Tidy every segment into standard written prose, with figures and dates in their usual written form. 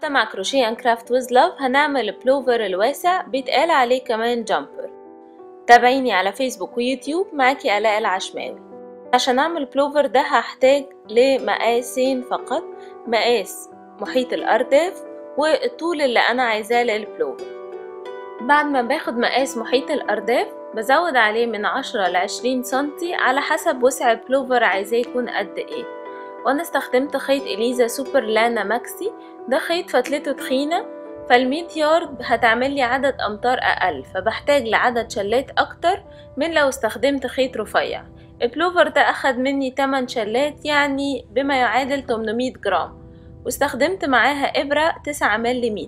النهاردة مع كروشيه اند كرافت ويز لاف هنعمل بلوفر الواسع بيتقال عليه كمان جامبر. تابعيني على فيسبوك ويوتيوب، معاكي آلاء العشماوي. عشان اعمل بلوفر ده هحتاج لمقاسين فقط، مقاس محيط الارداف والطول اللي انا عايزاه للبلوفر. بعد ما باخد مقاس محيط الارداف بزود عليه من 10 ل 20 سنتي على حسب وسع البلوفر عايزاه يكون قد ايه. وانا استخدمت خيط اليزا سوبر لانا ماكسي، ده خيط فتلته تخينة، فال100 يارد هتعمل لي عدد امتار اقل، فبحتاج لعدد شلات اكتر من لو استخدمت خيط رفيع. البلوفر ده اخد مني 8 شلات، يعني بما يعادل 800 جرام، واستخدمت معاها ابرة 9 ملم.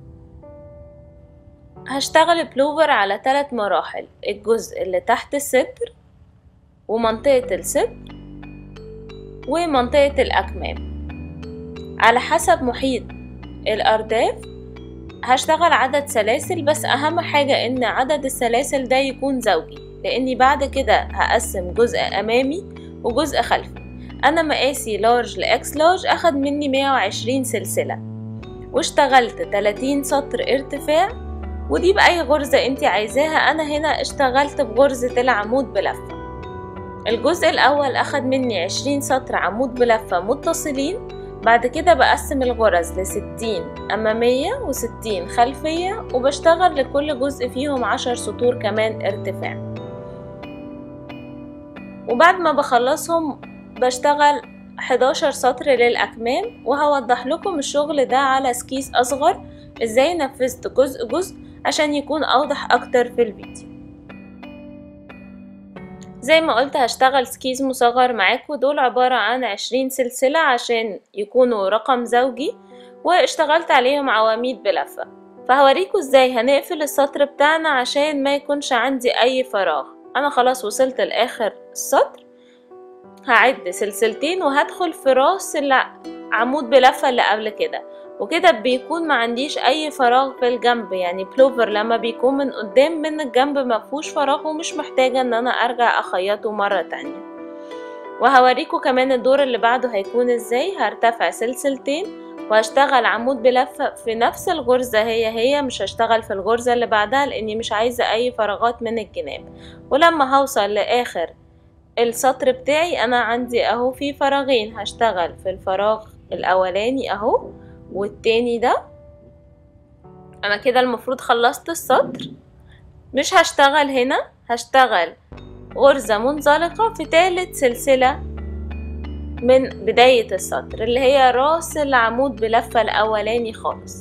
هشتغل بلوفر على 3 مراحل: الجزء اللي تحت الصدر ومنطقة الصدر ومنطقة الأكمام على حسب محيط الأرداف. هشتغل عدد سلاسل، بس أهم حاجة إن عدد السلاسل ده يكون زوجي، لأني بعد كده هقسم جزء أمامي وجزء خلفي. أنا مقاسي لارج لإكس لارج، أخد مني 120 سلسلة، واشتغلت 30 سطر ارتفاع، ودي بأي غرزة انتي عايزاها. أنا هنا اشتغلت بغرزة العمود بلفة. الجزء الأول أخد مني 20 سطر عمود بلفة متصلين. بعد كده بقسم الغرز ل60 أمامية و60 خلفية، وبشتغل لكل جزء فيهم 10 سطور كمان ارتفاع. وبعد ما بخلصهم بشتغل 11 سطر للأكمام، وهوضح لكم الشغل ده على سكيس أصغر ازاي نفذت جزء جزء عشان يكون أوضح أكتر في الفيديو. زي ما قلت هشتغل سكيز مصغر معاكم، دول عبارة عن 20 سلسلة عشان يكونوا رقم زوجي، واشتغلت عليهم عواميد بلفة. فهوريكم ازاي هنقفل السطر بتاعنا عشان ما يكونش عندي اي فراغ. انا خلاص وصلت لاخر السطر، هعد سلسلتين وهدخل في راس العمود بلفة اللي قبل كده، وكده بيكون ما عنديش اي فراغ في الجنب. يعني بلوفر لما بيكون من قدام من الجنب ما فيهوش فراغ، ومش محتاجة ان انا ارجع اخيطه مرة تانية. وهوريكم كمان الدور اللي بعده هيكون ازاي. هرتفع سلسلتين وهشتغل عمود بلفة في نفس الغرزة، هي مش هشتغل في الغرزة اللي بعدها لاني مش عايزة اي فراغات من الجناب. ولما هوصل لاخر السطر بتاعي انا عندي اهو في فراغين، هشتغل في الفراغ الاولاني اهو والتاني ده. انا كده المفروض خلصت السطر. مش هشتغل هنا، هشتغل غرزة منزلقة في ثالث سلسلة من بداية السطر، اللي هي راس العمود بلفة الاولاني خالص،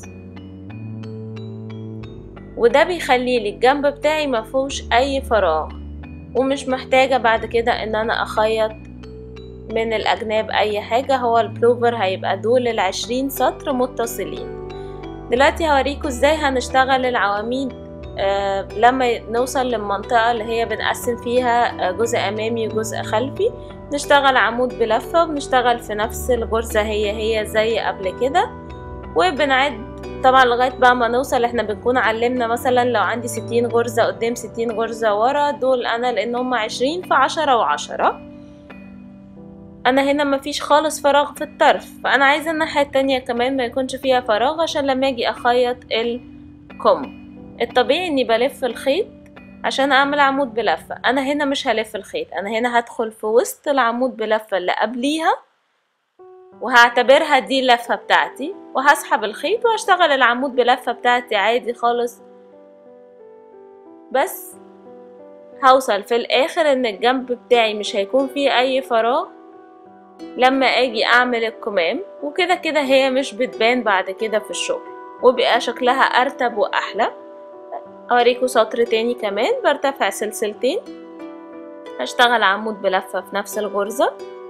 وده بيخلي لي الجنب بتاعي مفهوش اي فراغ، ومش محتاجة بعد كده ان انا اخيط من الاجناب اي حاجة. هو البلوفر هيبقى دول 20 سطر متصلين. دلوقتي هوريكم ازاي هنشتغل العواميد لما نوصل للمنطقة اللي هي بنقسم فيها جزء امامي وجزء خلفي. نشتغل عمود بلفة وبنشتغل في نفس الغرزة هي زي قبل كده، وبنعد طبعا لغاية بقى ما نوصل. احنا بنكون علمنا مثلا لو عندي 60 غرزة قدام 60 غرزة ورا، دول انا لان هم 20 في 10 و10. انا هنا مفيش خالص فراغ في الطرف، فانا عايزة الناحية التانية كمان ما يكونش فيها فراغ عشان لما اجي اخيط الكم. الطبيعي اني بلف الخيط عشان اعمل عمود بلفة. انا هنا مش هلف الخيط، انا هنا هدخل في وسط العمود بلفة اللي قبليها، وهعتبرها دي اللفة بتاعتي، وهسحب الخيط وهشتغل العمود بلفة بتاعتي عادي خالص. بس هوصل في الاخر ان الجنب بتاعي مش هيكون فيه اي فراغ لما اجي اعمل الكمام، وكده كده هي مش بتبان بعد كده في الشغل، وبقى شكلها ارتب واحلى. اوريكم سطر تاني كمان. برتفع سلسلتين، هشتغل عمود بلفة في نفس الغرزة،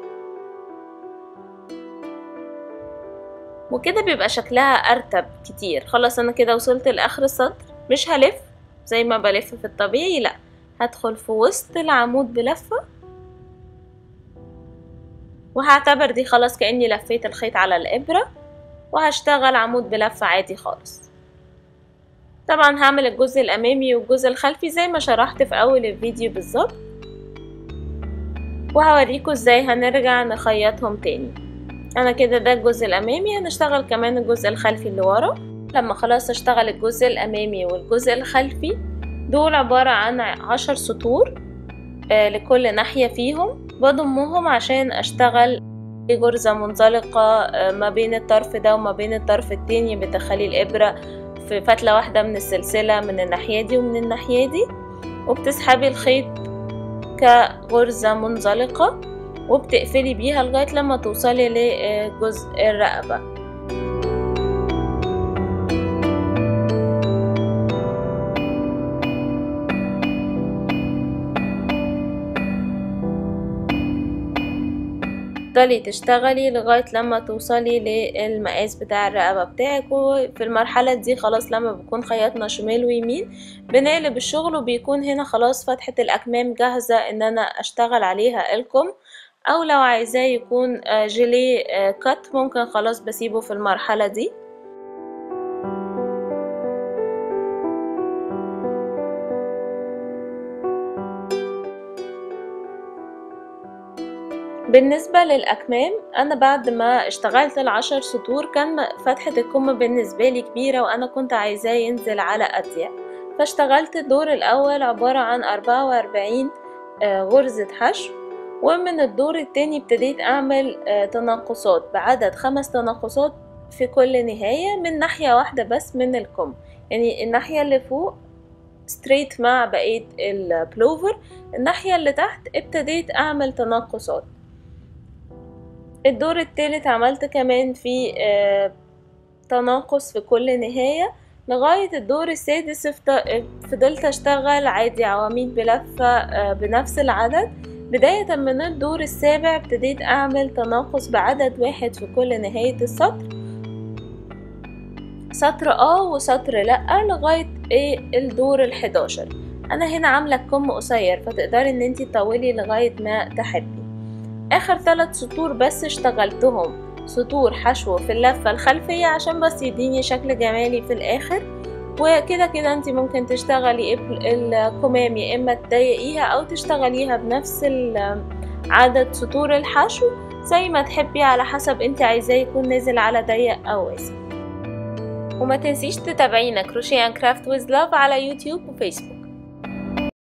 وكده بيبقى شكلها ارتب كتير. خلاص انا كده وصلت لاخر السطر. مش هلف زي ما بلف في الطبيعي، لا، هدخل في وسط العمود بلفة، وهعتبر دي خلاص كأني لفيت الخيط على الإبرة، وهشتغل عمود بلفة عادي خالص. طبعا هعمل الجزء الأمامي والجزء الخلفي زي ما شرحت في أول الفيديو بالظبط، وهوريكم ازاي هنرجع نخيطهم تاني. انا كده ده الجزء الامامي. هنشتغل كمان الجزء الخلفي اللي ورا. لما خلاص اشتغل الجزء الامامي والجزء الخلفي، دول عبارة عن 10 سطور لكل ناحية فيهم، بضمهم عشان اشتغل غرزة منزلقة ما بين الطرف ده وما بين الطرف التاني. بتدخلي الابرة في فتلة واحدة من السلسلة من الناحية دي ومن الناحية دي، وبتسحبي الخيط كغرزة منزلقة وبتقفلي بيها لغاية لما توصلي لجزء الرقبة. تفضلي تشتغلي لغاية لما توصلي للمقاس بتاع الرقبة بتاعك. وفي المرحلة دي خلاص لما بكون خيطنا شمال ويمين بنقلب الشغل، وبيكون هنا خلاص فتحة الأكمام جاهزة ان انا اشتغل عليها الكم، او لو عايزاه يكون جيليه كات ممكن خلاص بسيبه في المرحلة دي. بالنسبة للأكمام، أنا بعد ما اشتغلت ال10 سطور كان فتحة الكم بالنسبة لي كبيرة وأنا كنت عايزاه ينزل على أضيق، فاشتغلت الدور الأول عبارة عن 44 غرزة حشو، ومن الدور التاني ابتديت أعمل تناقصات بعدد 5 تناقصات في كل نهاية من ناحية واحدة بس من الكم، يعني الناحية اللي فوق ستريت مع بقية البلوفر، الناحية اللي تحت ابتديت أعمل تناقصات. الدور التالت عملت كمان في تناقص في كل نهاية لغاية الدور السادس. فضلت اشتغل عادي عواميد بلفة بنفس العدد. بداية من الدور السابع ابتديت اعمل تناقص بعدد واحد في كل نهاية السطر، سطر وسطر لأ، لغاية الدور ال11. انا هنا عاملة كم قصير فتقدري ان انتي تطولي لغاية ما تحبي. اخر 3 سطور بس اشتغلتهم سطور حشو في اللفة الخلفية عشان بس يديني شكل جمالي في الاخر. وكده كده انتي ممكن تشتغلي الكمام يا اما تضيقيها او تشتغليها بنفس عدد سطور الحشو زي ما تحبي، على حسب انتي عايزاه يكون نازل على ضيق او واسع. وما تنسيش تتابعينا كروشيه اند كرافت ويز لاف على يوتيوب وفيسبوك.